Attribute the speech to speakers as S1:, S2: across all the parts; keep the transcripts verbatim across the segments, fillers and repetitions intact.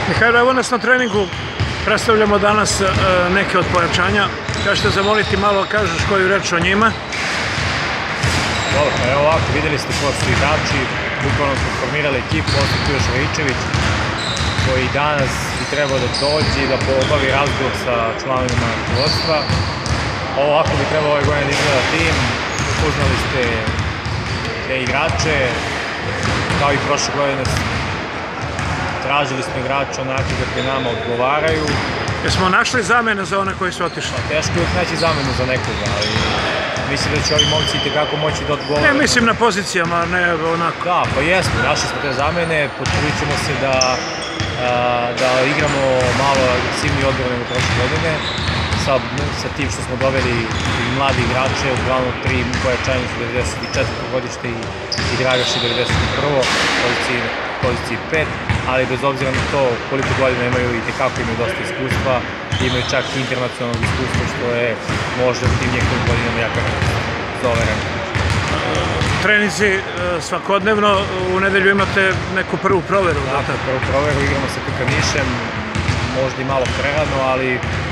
S1: Mihajlo, evo nas na treningu, predstavljamo danas neke od pojačanja. Kažete zamoliti malo, kažeš koju reč o njima?
S2: Dobro, pa evo ovako, vidjeli ste ko su igrači, bukvalno smo formirali ekipu, ovdje tu još Rajičević, koji danas bi trebao da dođe i da obavi razgovor sa članovima rukovodstva. Ovo ovako bi trebao ove godine da izgleda tim, upoznali ste te igrače, kao i prošle godine tražili smo igrače onako kakve nama odgovaraju.
S1: Jesmo našli zamene za one koji su otišli?
S2: Pa teško je uvijek naći zamenu za nekoga, ali mislim da će ovi momci itekako moći da odgovore.
S1: Ne mislim na pozicijama, ne onako.
S2: Da, pa jesmo, našli smo te zamene, potrudit ćemo se da, da igramo malo agresivniji odbor nego prošle godine. Sa, sa tim što smo doveli mladi igrače, uglavnom tri pojačanja su devedeset četvrto godište i, i Dragaš je devedeset prvo poziciji, poziciji pet, ali bez obzira na to koliko godina imaju i tekako imaju dosta iskustva, imaju čak i internacionalnog iskustva što je možda u tim njegovim godinama jaka za ove ranke.
S1: Treninzi svakodnevno, u nedelju imate neku prvu proveru?
S2: Da, prvu proveru, igramo sa Krkanišem, možda i malo prerano, ali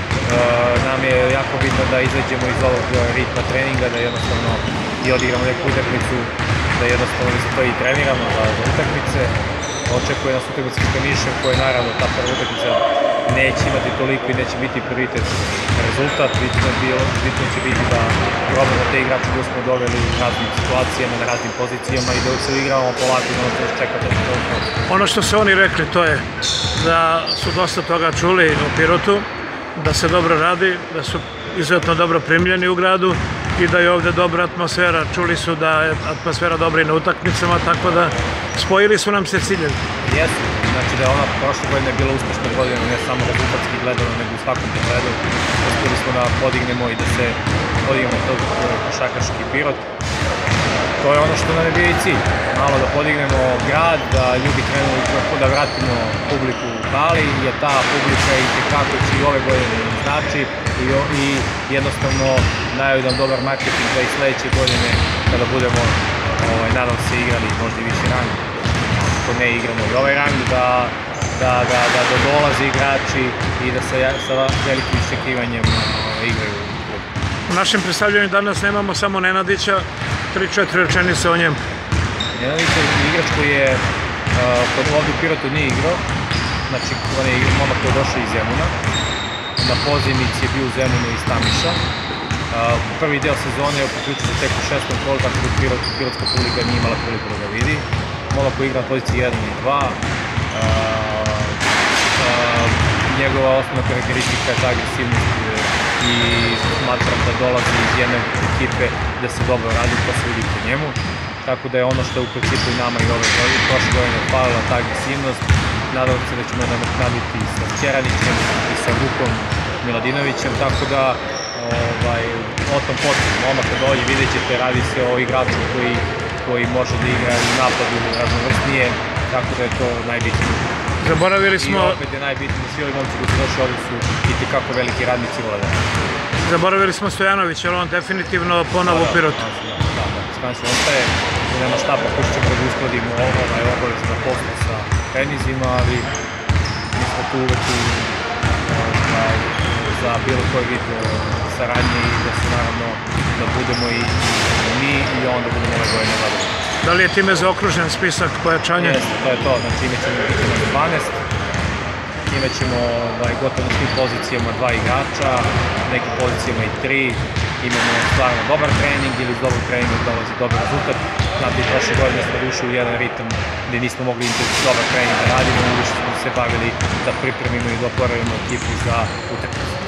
S2: nam je jako bitno da izađemo iz ovog ritma treninga, da jednostavno i odigramo neku utakmicu, da jednostavno za to i treniramo za utakmice. Očekuje nas utakmica s Krkanišem koja naravno ta prva utakmica neće imati toliko i neće biti prioritet rezultat. Bitno će biti da probamo te igrače koji smo doveli u raznim situacijama, na raznim pozicijama i da se igramo polako i ono što nas čeka da što
S1: Ono što su oni rekli to je da su dosta toga čuli u Pirotu, da se dobro radi, da su izuzetno dobro primljeni u gradu i da je ovdje dobra atmosfera. Čuli su da je atmosfera dobra i na utakmicama, tako da spojili su nam se ciljevi.
S2: Jesu, znači da je ona prošle godine bila uspešna godina, ne samo rezultatski gledano, nego u svakom pogledu. Uspjeli smo da podignemo i da se podignemo tog košarkaški Pirot. To je ono što nam je bio i cilj, malo da podignemo grad, da ljudi krenu da vratimo publiku u hali, jer ta publika i tekako će i ove godine znači i jednostavno daju nam dobar marketing za i sledeće godine kada budemo, nadam se, igrali možda i više rang, ako ne igramo i ovaj rang, da dolaze igrači i da sa velikim iščekivanjem igraju u klubu.
S1: U našem predstavljanju danas nemamo samo Nenadića, tri četiri rečenice o njemu.
S2: Nenadić je igrač koji je ovdje u Pirotu nije igrao, znači on je momak koji je došao iz Zemuna, na pozivnici je bio u Zemunu iz Tamiša. Prvi deo sezone je priključio se tek u šestom kolu, tako da pirotska publika nije imala priliku da ga vidi. Momak koji igra na poziciji jedan i dva. Njegova osnovna karakteristika je ta agresivnost i smatram da dolazi iz jedne ekipe da se dobro radi, to se vidi po njemu. Tako da je ono što je u principu i nama i ove godine, prošle godine falila ta agresivnost. Nadam se da ćemo da nadoknaditi sa Ćeranićem i sa Vukom Miladinovićem, tako da o tom potom, momak kad dođe vidjet ćete, radi se o igraču koji može da igra u napadu raznovrstnije, tako da je to najbitnije.
S1: Zaboravili smo...
S2: I opet je najbitnije da svi ovi momci koji su došli ovdje su itekako veliki radnici vlada.
S1: Zaboravili smo Stojanović, jer on definitivno ponovo u Pirotu.
S2: Da, da, Stojanović ostaje, nema šta, pokušat ćemo da uskladimo ovaj obavez na poslu sa trenizima, ali mi smo tu uvek za bilo koji vid saradnje i da se naravno da budemo i mi i onda budemo ove godine zadovoljni.
S1: Da li je time zaokružen spisak pojačanja?
S2: Jeste, to je to, znači imat ćemo dvanaest, imat ćemo gotovo na svim pozicijama dva igrača, na nekim pozicijama i tri, imamo stvarno dobar trening ili iz dobrog treninga dolazi dobar rezultat. Znate, i prošle godine smo ušli u jedan ritam gdje nismo mogli dobar trening da radimo, više smo se bavili da pripremimo i da oporavimo ekipu za utakmicu.